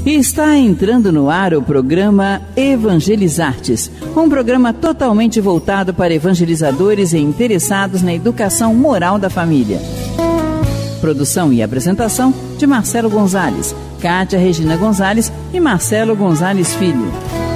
E está entrando no ar o programa Evangelizartes, um programa totalmente voltado para evangelizadores e interessados na educação moral da família. Produção e apresentação de Marcelo Gonzalez, Kátia Regina Gonzalez e Marcelo Gonzalez Filho.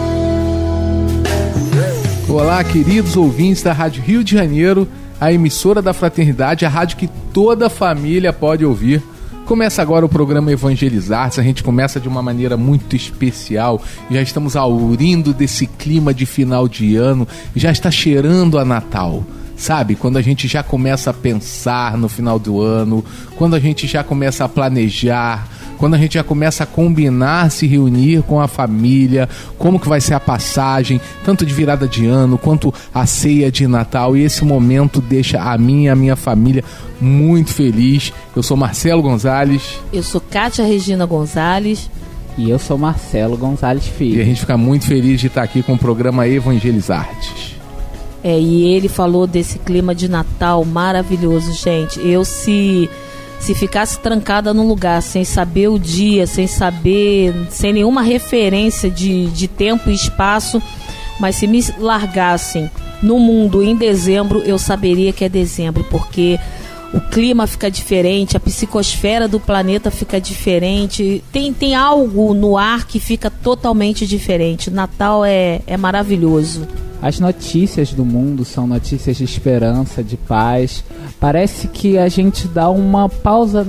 Olá, queridos ouvintes da Rádio Rio de Janeiro, a emissora da Fraternidade, a rádio que toda família pode ouvir. Começa agora o programa Evangelizar-se. A gente começa de uma maneira muito especial. Já estamos aurindo desse clima de final de ano. Já está cheirando a Natal. Sabe, quando a gente já começa a pensar no final do ano, quando a gente já começa a planejar, quando a gente já começa a combinar, se reunir com a família, como que vai ser a passagem, tanto de virada de ano, quanto a ceia de Natal. E esse momento deixa a minha família muito feliz. Eu sou Marcelo Gonzalez. Eu sou Kátia Regina Gonzalez. E eu sou Marcelo Gonzalez Filho. E a gente fica muito feliz de estar aqui com o programa Evangelizartes. E ele falou desse clima de Natal maravilhoso, gente. Eu se ficasse trancada num lugar sem saber o dia, sem nenhuma referência de tempo e espaço, mas se me largassem no mundo em dezembro, eu saberia que é dezembro, porque o clima fica diferente, a psicosfera do planeta fica diferente, tem algo no ar que fica totalmente diferente. Natal é maravilhoso. As notícias do mundo são notícias de esperança, de paz. Parece que a gente dá uma pausa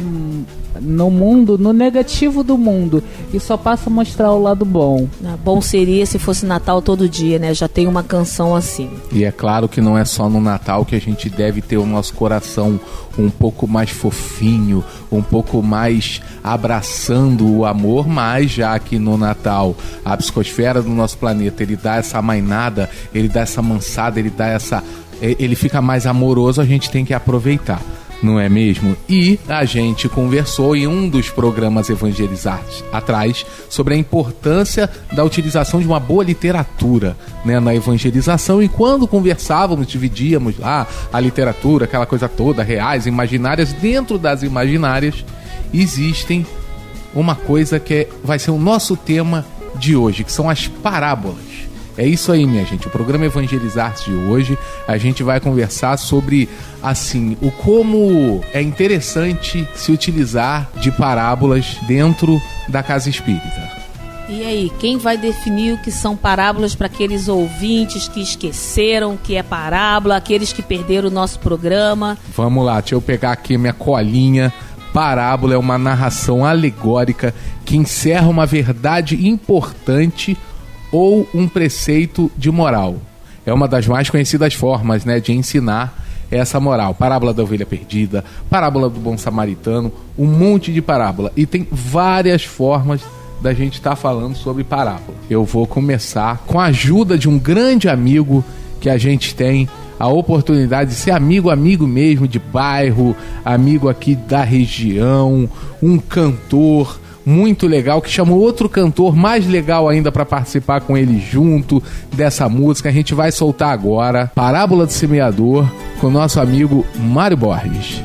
no mundo, no negativo do mundo, e só passa a mostrar o lado bom. Bom seria se fosse Natal todo dia, né? Já tem uma canção assim. E é claro que não é só no Natal que a gente deve ter o nosso coração um pouco mais fofinho, um pouco mais abraçando o amor, mas já que no Natal a psicosfera do nosso planeta, ele dá essa amainada, ele dá essa mansada, ele fica mais amoroso, a gente tem que aproveitar. Não é mesmo? E a gente conversou em um dos programas Evangelizartes atrás sobre a importância da utilização de uma boa literatura, né, na evangelização. E quando conversávamos, dividíamos lá a literatura, aquela coisa toda, reais, imaginárias. Dentro das imaginárias existem uma coisa que vai ser o nosso tema de hoje, que são as parábolas. É isso aí, minha gente. O programa Evangelizar-se de hoje, a gente vai conversar sobre, assim, o como é interessante se utilizar de parábolas dentro da casa espírita. E aí, quem vai definir o que são parábolas para aqueles ouvintes que esqueceram que é parábola, aqueles que perderam o nosso programa? Vamos lá, deixa eu pegar aqui minha colinha. Parábola é uma narração alegórica que encerra uma verdade importante ou um preceito de moral. É uma das mais conhecidas formas, né, de ensinar essa moral. Parábola da ovelha perdida, parábola do bom samaritano, um monte de parábola. E tem várias formas da gente estar falando sobre parábola. Eu vou começar com a ajuda de um grande amigo que a gente tem a oportunidade de ser amigo mesmo de bairro, amigo aqui da região, um cantor muito legal, que chamou outro cantor mais legal ainda para participar com ele junto dessa música. A gente vai soltar agora Parábola do Semeador com o nosso amigo Mário Borges.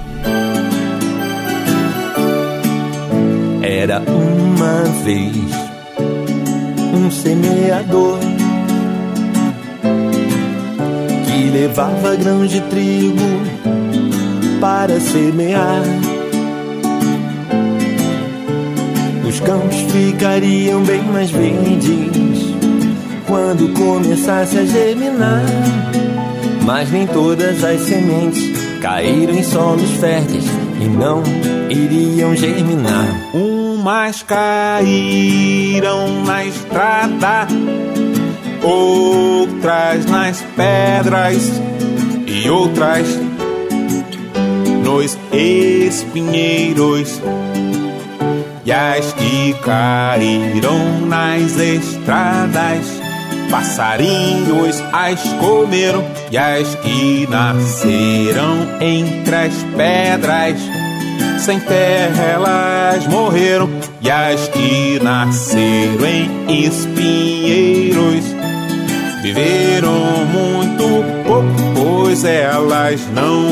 Era uma vez um semeador que levava grãos de trigo para semear. Os campos ficariam bem mais verdes quando começasse a germinar, mas nem todas as sementes caíram em solos férteis e não iriam germinar. Umas caíram na estrada, outras nas pedras e outras nos espinheiros. E as que caíram nas estradas, passarinhos as comeram. E as que nasceram entre as pedras, sem terra elas morreram. E as que nasceram em espinheiros, viveram muito pouco, pois elas não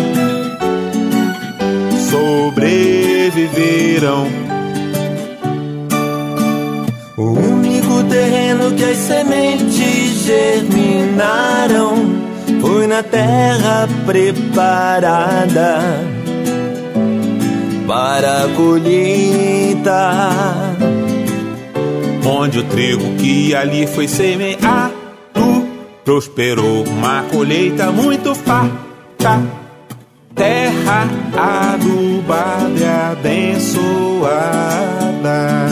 sobreviveram. terreno que as sementes germinaram, foi na terra preparada para a colheita, onde o trigo que ali foi semeado prosperou uma colheita muito farta, terra adubada e abençoada.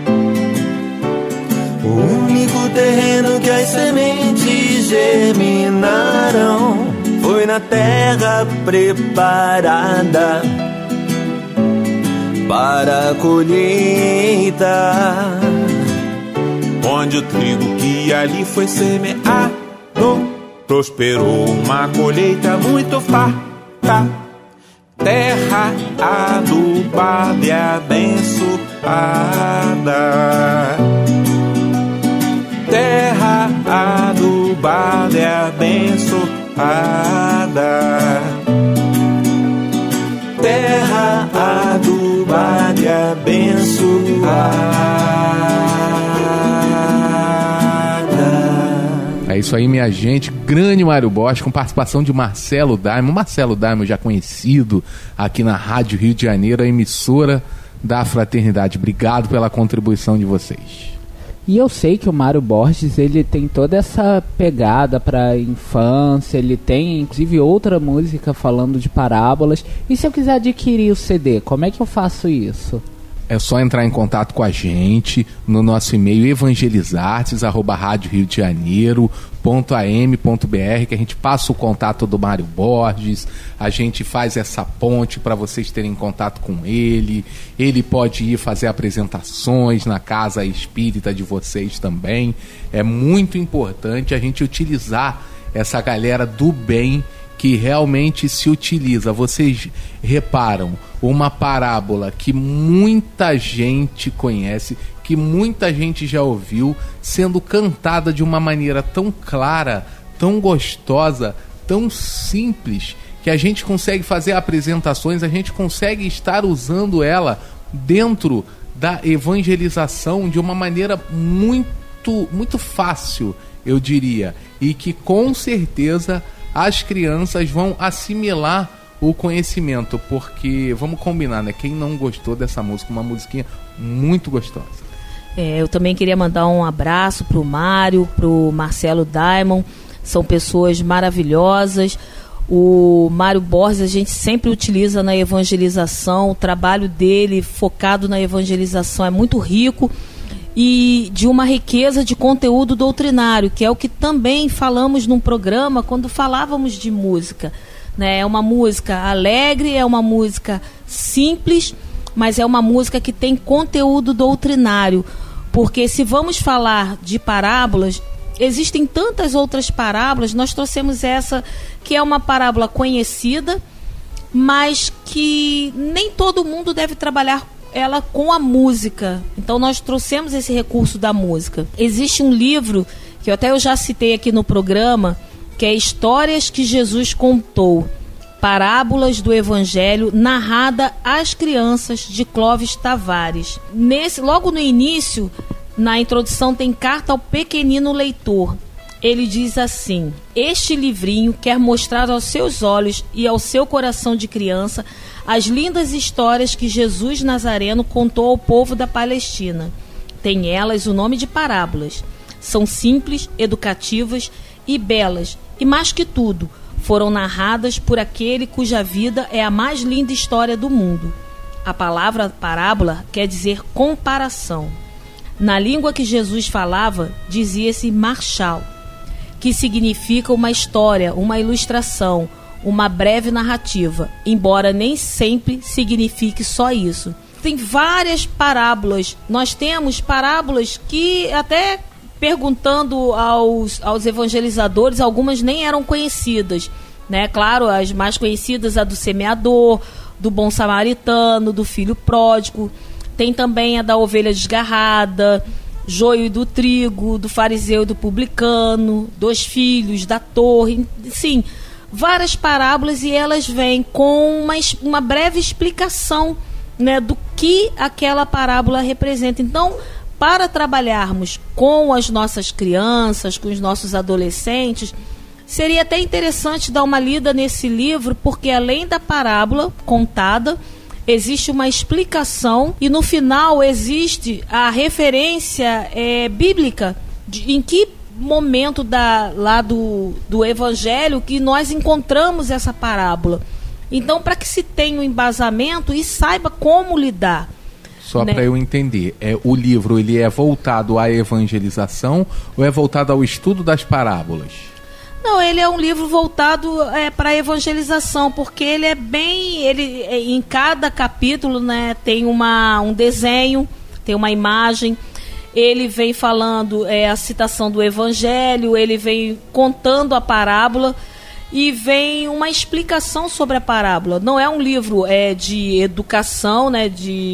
O único terreno que as sementes germinaram foi na terra preparada para a colheita, onde o trigo que ali foi semeado prosperou uma colheita muito farta, terra adubada e abençoada. Terra adubada e abençoada. Terra adubada e abençoada. É isso aí, minha gente. Grande Mário Borges, com participação de Marcelo Daimon. Marcelo Daimon, já conhecido aqui na Rádio Rio de Janeiro, a emissora da Fraternidade. Obrigado pela contribuição de vocês. E eu sei que o Mário Borges, ele tem toda essa pegada pra infância, ele tem inclusive outra música falando de parábolas. E se eu quiser adquirir o CD, como é que eu faço isso? É só entrar em contato com a gente no nosso e-mail evangelizartes@radioriodejaneiro.am.br, que a gente passa o contato do Mário Borges, a gente faz essa ponte para vocês terem contato com ele. Ele pode ir fazer apresentações na casa espírita de vocês também. É muito importante a gente utilizar essa galera do bem que realmente se utiliza. Vocês reparam, uma parábola que muita gente conhece, que muita gente já ouviu, sendo cantada de uma maneira tão clara, tão gostosa, tão simples, que a gente consegue fazer apresentações, a gente consegue estar usando ela dentro da evangelização de uma maneira muito fácil, eu diria, e que com certeza as crianças vão assimilar o conhecimento, porque, vamos combinar, né? Quem não gostou dessa música, uma musiquinha muito gostosa. Eu também queria mandar um abraço pro Mário, pro Marcelo Daimon, são pessoas maravilhosas. O Mário Borges a gente sempre utiliza na evangelização, o trabalho dele focado na evangelização é muito rico e de uma riqueza de conteúdo doutrinário, que é o que também falamos num programa quando falávamos de música, né? É uma música alegre, é uma música simples, mas é uma música que tem conteúdo doutrinário, porque se vamos falar de parábolas, existem tantas outras parábolas. Nós trouxemos essa que é uma parábola conhecida, mas que nem todo mundo deve trabalhar ela com a música. Então nós trouxemos esse recurso da música. Existe um livro que eu já citei aqui no programa, que é Histórias que Jesus Contou, Parábolas do Evangelho, narrada às crianças, de Clóvis Tavares. Logo no início, na introdução, tem carta ao pequenino leitor. Ele diz assim: este livrinho quer mostrar aos seus olhos e ao seu coração de criança as lindas histórias que Jesus Nazareno contou ao povo da Palestina. Tem elas o nome de parábolas. São simples, educativas e belas, e mais que tudo, foram narradas por aquele cuja vida é a mais linda história do mundo. A palavra parábola quer dizer comparação. Na língua que Jesus falava, dizia-se marchal, que significa uma história, uma ilustração, uma breve narrativa, embora nem sempre signifique só isso. Tem várias parábolas. Nós temos parábolas que, até perguntando aos evangelizadores, algumas nem eram conhecidas, né? Claro, as mais conhecidas, a do semeador, do bom samaritano, do filho pródigo. Tem também a da ovelha desgarrada, joio e do trigo, do fariseu e do publicano, dos filhos, da torre. Sim, várias parábolas, e elas vêm com uma breve explicação, né, do que aquela parábola representa. Então, para trabalharmos com as nossas crianças, com os nossos adolescentes, seria até interessante dar uma lida nesse livro, porque além da parábola contada, existe uma explicação e no final existe a referência bíblica em que momento lá do Evangelho que nós encontramos essa parábola. Então, para que se tenha um embasamento e saiba como lidar. Só para eu entender, o livro ele é voltado à evangelização ou é voltado ao estudo das parábolas? Não, ele é um livro voltado para a evangelização, porque ele em cada capítulo, né, tem um desenho, tem uma imagem, ele vem falando a citação do Evangelho, ele vem contando a parábola e vem uma explicação sobre a parábola. Não é um livro de educação, né,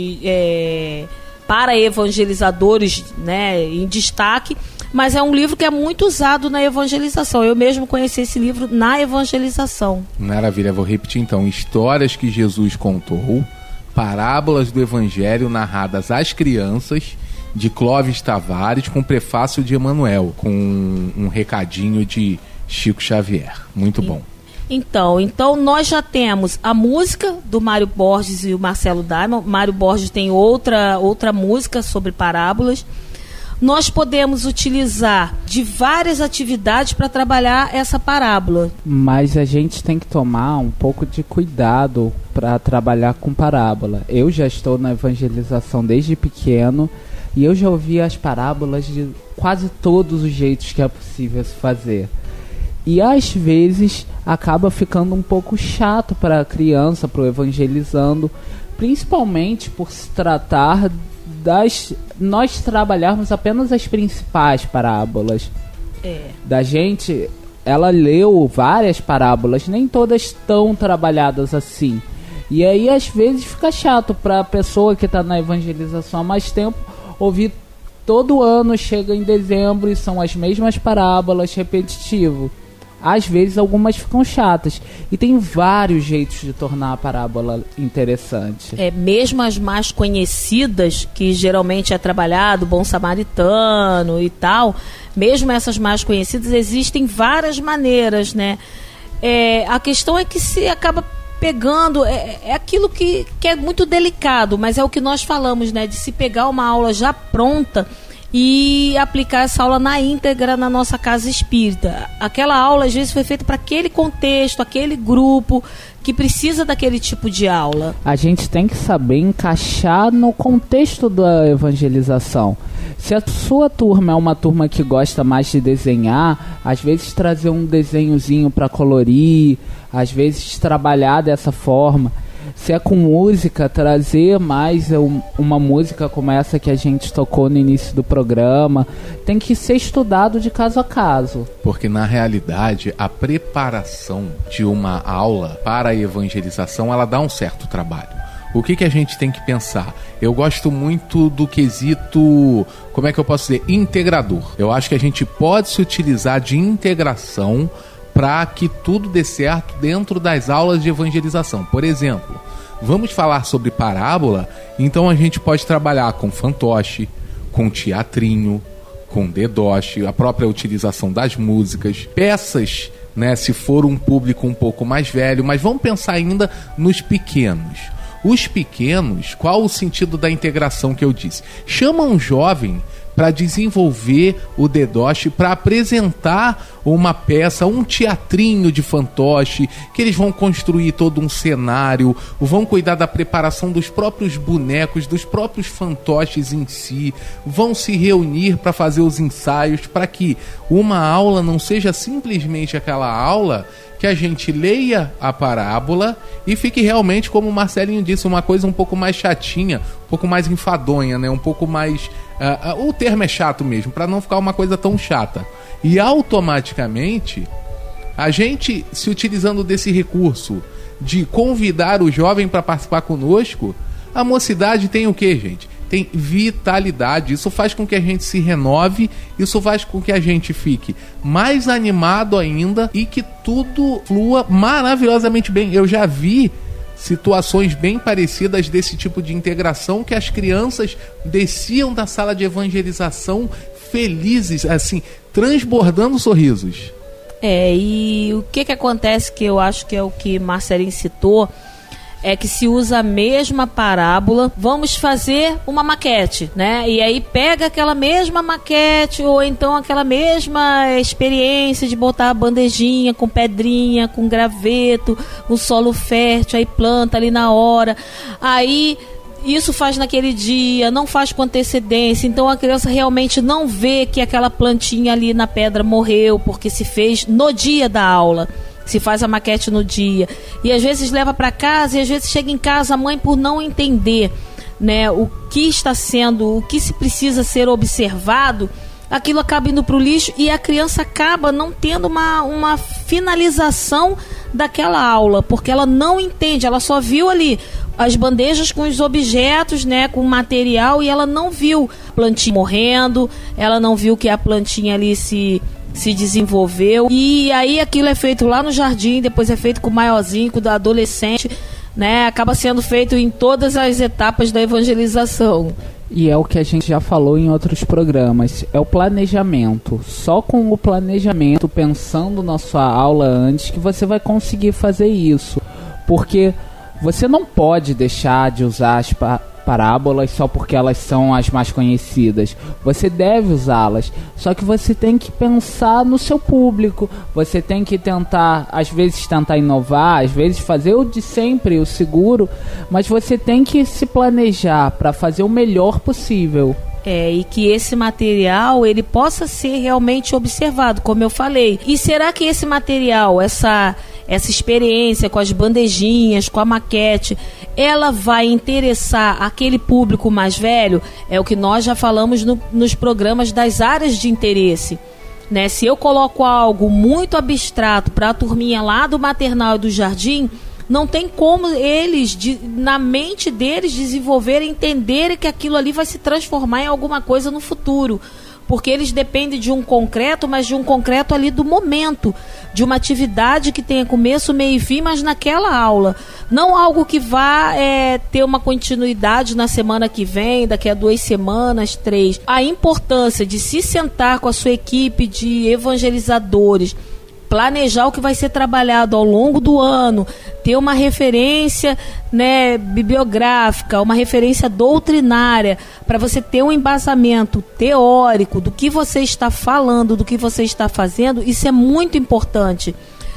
para evangelizadores, né, em destaque, mas é um livro que é muito usado na evangelização. Eu mesmo conheci esse livro na evangelização. Maravilha, vou repetir então. Histórias que Jesus contou, parábolas do Evangelho narradas às crianças, de Clóvis Tavares, com prefácio de Emanuel, com um recadinho de Chico Xavier. Muito bom. Então nós já temos a música do Mário Borges e o Marcelo Daima. Mário Borges tem outra música sobre parábolas. Nós podemos utilizar de várias atividades para trabalhar essa parábola. Mas a gente tem que tomar um pouco de cuidado para trabalhar com parábola. Eu já estou na evangelização desde pequeno e eu já ouvi as parábolas de quase todos os jeitos que é possível se fazer. E às vezes acaba ficando um pouco chato para a criança, para o evangelizando, principalmente por se tratar nós trabalharmos apenas as principais parábolas. Da gente, ela leu várias parábolas, nem todas tão trabalhadas assim. E aí às vezes fica chato para a pessoa que está na evangelização há mais tempo ouvir todo ano, chega em dezembro e são as mesmas parábolas, repetitivo. Às vezes algumas ficam chatas. E tem vários jeitos de tornar a parábola interessante. Mesmo as mais conhecidas, que geralmente é trabalhado, Bom Samaritano e tal, mesmo essas mais conhecidas, existem várias maneiras, né? A questão é que se acaba pegando, aquilo que é muito delicado, mas é o que nós falamos, né? De se pegar uma aula já pronta e aplicar essa aula na íntegra na nossa casa espírita. Aquela aula às vezes foi feita para aquele contexto, aquele grupo que precisa daquele tipo de aula. A gente tem que saber encaixar no contexto da evangelização. Se a sua turma é uma turma que gosta mais de desenhar, às vezes trazer um desenhozinho para colorir, às vezes trabalhar dessa forma. Se é com música, trazer mais uma música como essa que a gente tocou no início do programa. Tem que ser estudado de caso a caso. Porque na realidade a preparação de uma aula para a evangelização, ela dá um certo trabalho. O que a gente tem que pensar? Eu gosto muito do quesito, como é que eu posso dizer, integrador. Eu acho que a gente pode se utilizar de integração para que tudo dê certo dentro das aulas de evangelização. Por exemplo, vamos falar sobre parábola, então a gente pode trabalhar com fantoche, com teatrinho, com dedoche, a própria utilização das músicas, peças, né, se for um público um pouco mais velho, mas vamos pensar ainda nos pequenos. Os pequenos, qual o sentido da integração que eu disse? Chama um jovem para desenvolver o dedoche, para apresentar uma peça, um teatrinho de fantoche, que eles vão construir todo um cenário, vão cuidar da preparação dos próprios bonecos, dos próprios fantoches em si, vão se reunir para fazer os ensaios, para que uma aula não seja simplesmente aquela aula que a gente leia a parábola e fique realmente, como o Marcelinho disse, uma coisa um pouco mais chatinha, um pouco mais enfadonha, né? Um pouco mais... o termo é chato mesmo, para não ficar uma coisa tão chata. E automaticamente, a gente, se utilizando desse recurso de convidar o jovem para participar conosco, a mocidade tem o quê, gente? Tem vitalidade. Isso faz com que a gente se renove, isso faz com que a gente fique mais animado ainda e que tudo flua maravilhosamente bem. Eu já vi situações bem parecidas desse tipo de integração, que as crianças desciam da sala de evangelização felizes, assim, transbordando sorrisos. E o que acontece, que eu acho que é o que Marcelinho citou, é que se usa a mesma parábola. Vamos fazer uma maquete, né? E aí pega aquela mesma maquete, ou então aquela mesma experiência de botar a bandejinha com pedrinha, com graveto, um solo fértil, aí planta ali na hora. Aí isso faz naquele dia, não faz com antecedência, então a criança realmente não vê que aquela plantinha ali na pedra morreu, porque se fez no dia da aula. Se faz a maquete no dia. E às vezes leva para casa, e às vezes chega em casa a mãe, por não entender, né, o que está sendo, o que se precisa ser observado, aquilo acaba indo para o lixo e a criança acaba não tendo uma finalização daquela aula, porque ela não entende, ela só viu ali as bandejas com os objetos, né, com o material, e ela não viu a plantinha morrendo, ela não viu que a plantinha ali se desenvolveu, e aí aquilo é feito lá no jardim, depois é feito com o maiorzinho, com o adolescente, né? Acaba sendo feito em todas as etapas da evangelização. E é o que a gente já falou em outros programas, é o planejamento. Só com o planejamento, pensando na sua aula antes, que você vai conseguir fazer isso. Porque você não pode deixar de usar as parábolas só porque elas são as mais conhecidas. Você deve usá-las, só que você tem que pensar no seu público. Você tem que tentar, às vezes tentar inovar, às vezes fazer o de sempre, o seguro, mas você tem que se planejar para fazer o melhor possível. E que esse material ele possa ser realmente observado, como eu falei. E será que esse material, essa experiência com as bandejinhas, com a maquete, ela vai interessar aquele público mais velho? É o que nós já falamos nos programas das áreas de interesse, né? Se eu coloco algo muito abstrato para a turminha lá do maternal e do jardim, não tem como eles, na mente deles, desenvolverem, entenderem que aquilo ali vai se transformar em alguma coisa no futuro. Porque eles dependem de um concreto, mas de um concreto ali do momento, de uma atividade que tenha começo, meio e fim, mas naquela aula. Não algo que vá ter uma continuidade na semana que vem, daqui a 2 semanas, 3. A importância de se sentar com a sua equipe de evangelizadores, planejar o que vai ser trabalhado ao longo do ano, ter uma referência, né, bibliográfica, uma referência doutrinária, para você ter um embasamento teórico do que você está falando, do que você está fazendo. Isso é muito importante.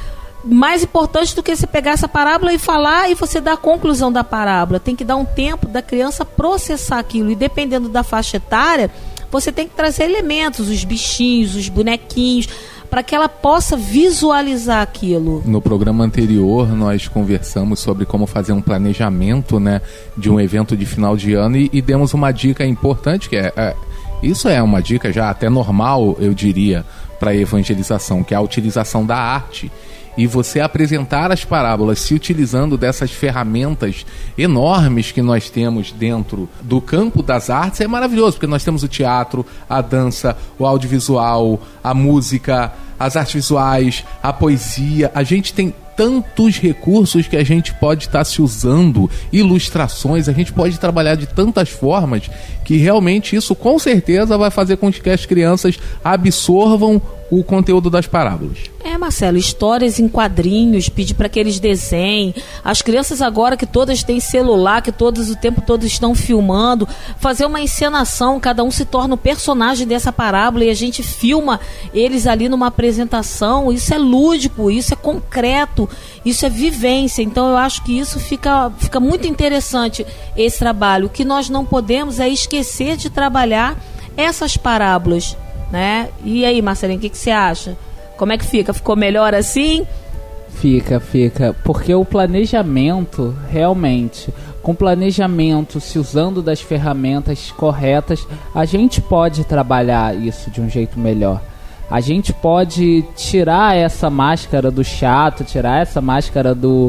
Mais importante do que você pegar essa parábola e falar e você dar a conclusão da parábola. Tem que dar um tempo da criança processar aquilo, e dependendo da faixa etária, você tem que trazer elementos, os bichinhos, os bonequinhos, para que ela possa visualizar aquilo. No programa anterior, nós conversamos sobre como fazer um planejamento, né, de um evento de final de ano, e demos uma dica importante, que isso é uma dica já até normal, eu diria, para a evangelização, que é a utilização da arte. E você apresentar as parábolas se utilizando dessas ferramentas enormes que nós temos dentro do campo das artes é maravilhoso, porque nós temos o teatro, a dança, o audiovisual, a música, as artes visuais, a poesia. A gente tem tantos recursos que a gente pode estar se usando, ilustrações, a gente pode trabalhar de tantas formas, que realmente isso com certeza vai fazer com que as crianças absorvam o conteúdo das parábolas. Marcelo, histórias em quadrinhos, pedir para que eles desenhem. As crianças agora que todas têm celular, que todas o tempo todo estão filmando, fazer uma encenação, cada um se torna o personagem dessa parábola e a gente filma eles ali numa apresentação. Isso é lúdico, isso é concreto, isso é vivência. Então eu acho que isso fica muito interessante, esse trabalho. O que nós não podemos é esquecer de trabalhar essas parábolas, né? E aí, Marcelinho, o que você acha? Como é que fica? Ficou melhor assim? Fica. Porque o planejamento, realmente, com planejamento, se usando das ferramentas corretas, a gente pode trabalhar isso de um jeito melhor. A gente pode tirar essa máscara do chato, tirar essa máscara do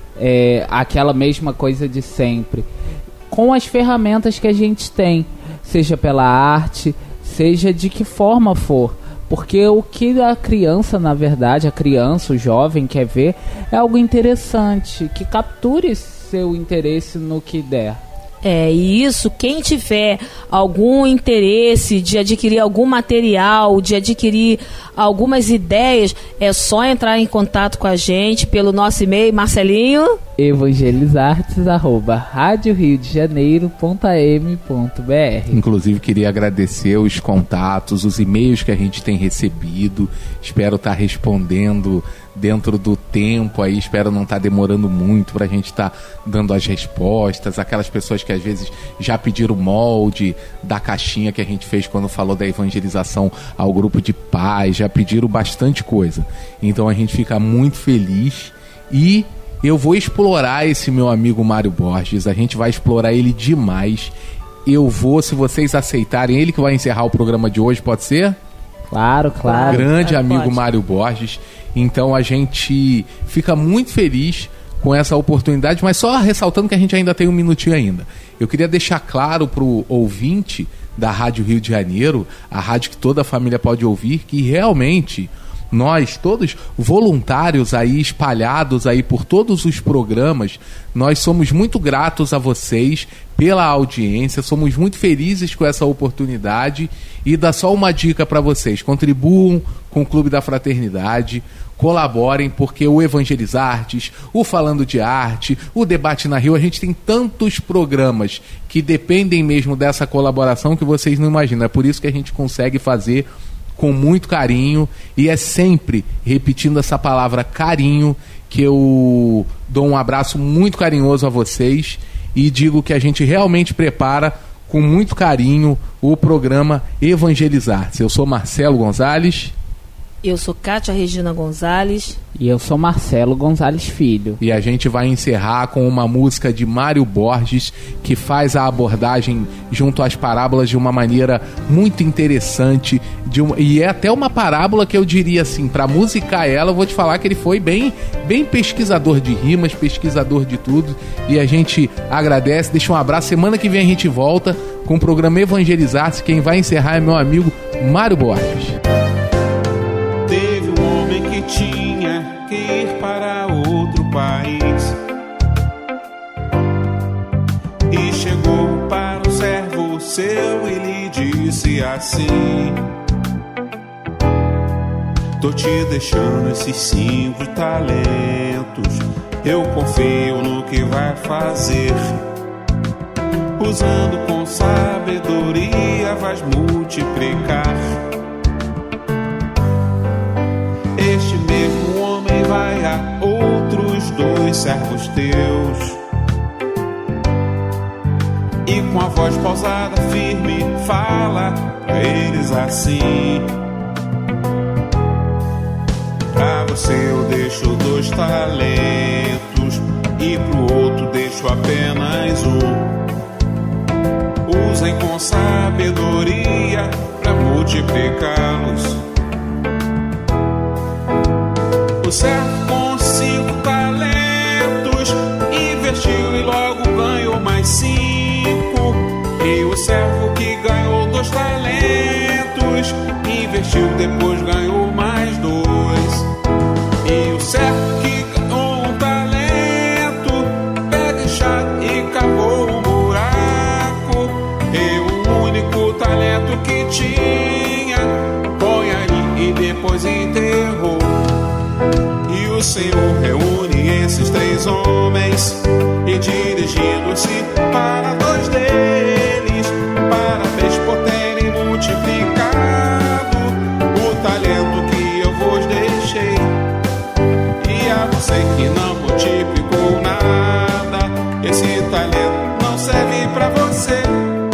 aquela mesma coisa de sempre, com as ferramentas que a gente tem, seja pela arte, seja de que forma for. Porque o que a criança, na verdade, a criança, o jovem quer ver é algo interessante, que capture seu interesse no que der. E isso, quem tiver algum interesse de adquirir algum material, de adquirir algumas ideias, é só entrar em contato com a gente pelo nosso e-mail, Marcelinho. evangelizartes@radioriodejaneiro.am.br. Inclusive, queria agradecer os contatos, os e-mails que a gente tem recebido. Espero estar respondendo dentro do tempo aí, espero não estar demorando muito para a gente estar dando as respostas. Aquelas pessoas que às vezes já pediram o molde da caixinha que a gente fez quando falou da evangelização ao grupo de pais, já pediram bastante coisa. Então a gente fica muito feliz e eu vou explorar esse meu amigo Mário Borges, a gente vai explorar ele demais. Eu vou, se vocês aceitarem, ele que vai encerrar o programa de hoje, pode ser? Claro. Grande amigo pode. Mário Borges. Então a gente fica muito feliz com essa oportunidade, mas só ressaltando que a gente ainda tem um minutinho ainda. Eu queria deixar claro para o ouvinte da Rádio Rio de Janeiro, a rádio que toda a família pode ouvir, que realmente nós, todos voluntários aí, espalhados aí por todos os programas, nós somos muito gratos a vocês pela audiência, somos muito felizes com essa oportunidade e dá só uma dica para vocês: contribuam com o Clube da Fraternidade, colaborem, porque o Evangelizartes, o Falando de Arte, o Debate na Rio, a gente tem tantos programas que dependem mesmo dessa colaboração que vocês não imaginam. É por isso que a gente consegue fazer com muito carinho, e é sempre repetindo essa palavra carinho que eu dou um abraço muito carinhoso a vocês e digo que a gente realmente prepara com muito carinho o programa Evangelizar-se. Eu sou Marcelo Gonzalez. Eu sou Kátia Regina Gonzalez. E eu sou Marcelo Gonzalez Filho. E a gente vai encerrar com uma música de Mário Borges, que faz a abordagem junto às parábolas de uma maneira muito interessante. E é até uma parábola que eu diria assim, para musicar ela, eu vou te falar que ele foi bem pesquisador de rimas, pesquisador de tudo. E a gente agradece, deixa um abraço. Semana que vem a gente volta com o programa Evangelizar-se. Quem vai encerrar é meu amigo Mário Borges. Tinha que ir para outro país e chegou para o servo seu e lhe disse assim: tô te deixando esses 5 talentos, eu confio no que vai fazer, usando com sabedoria vais multiplicar. Este mesmo homem vai a outros 2 servos teus e com a voz pausada, firme, fala pra eles assim: pra você eu deixo 2 talentos e pro outro deixo apenas 1. Usem com sabedoria pra multiplicá-los. O servo com 5 talentos investiu e logo ganhou mais 5. E o servo que ganhou 2 talentos investiu, depois ganhou mais 2. E o servo que ganhou 1 talento pega enxada e cavou um buraco. E o único talento que tinha põe aí e depois enterrou. O Senhor reúne esses 3 homens e dirigindo-se para 2 deles, parabéns por terem multiplicado o talento que eu vos deixei. E a você que não multiplicou nada, esse talento não serve para você.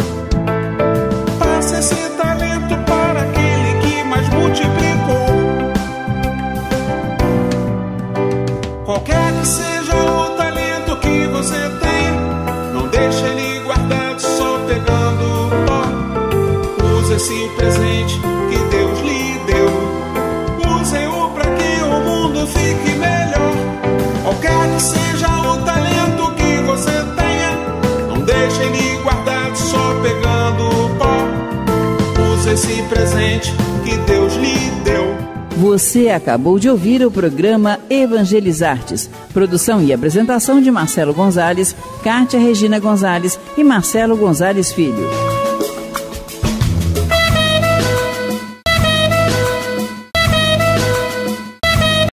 Passe esse talento para aquele que mais multiplicou. Qualquer que seja o talento que você tem, não deixe ele guardado só pegando pó. Use esse presente que Deus lhe deu, use-o para que o mundo fique melhor. Qualquer que seja o talento que você tenha, não deixe ele guardado só pegando pó. Use esse presente que Deus lhe deu. Você acabou de ouvir o programa Evangelizartes. Produção e apresentação de Marcelo Gonzalez, Kátia Regina Gonzalez e Marcelo Gonzalez Filho.